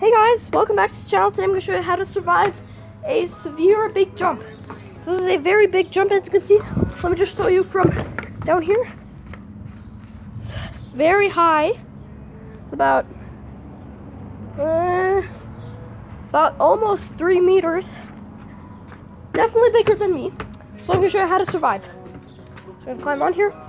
Hey guys, welcome back to the channel. Today I'm going to show you how to survive a severe big jump. So this is a very big jump, as you can see. Let me just show you from down here. It's very high. It's about almost 3 meters. Definitely bigger than me. So I'm going to show you how to survive. So I'm going to climb on here.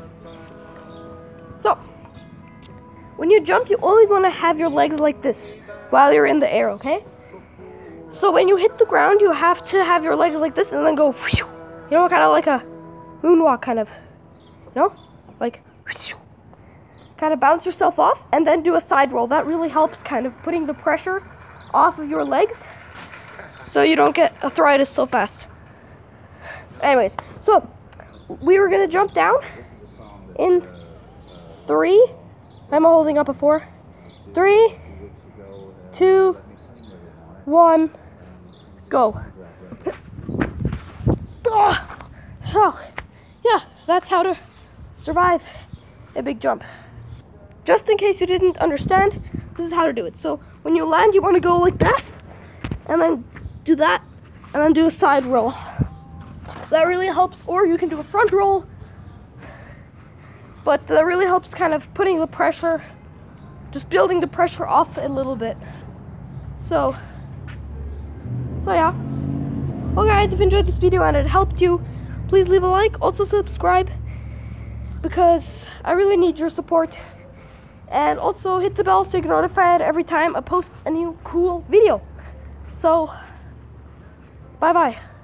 So, when you jump, you always want to have your legs like this while you're in the air, okay? So when you hit the ground, you have to have your legs like this and then go, whew, you know, kind of like a moonwalk, kind of, you know? Like, whew, kind of bounce yourself off and then do a side roll. That really helps kind of putting the pressure off of your legs so you don't get arthritis so fast. Anyways, so we were going to jump down in 3. I'm holding up a 4. 3, 2, 1, go. Oh, yeah, that's how to survive a big jump. Just in case you didn't understand, this is how to do it. So when you land, you want to go like that, and then do that, and then do a side roll. That really helps, or you can do a front roll, but that really helps kind of putting the pressure, just building the pressure off a little bit. So yeah. Well guys, if you enjoyed this video and it helped you, please leave a like. Also subscribe, because I really need your support. And also hit the bell so you get notified every time I post a new cool video. So, bye-bye.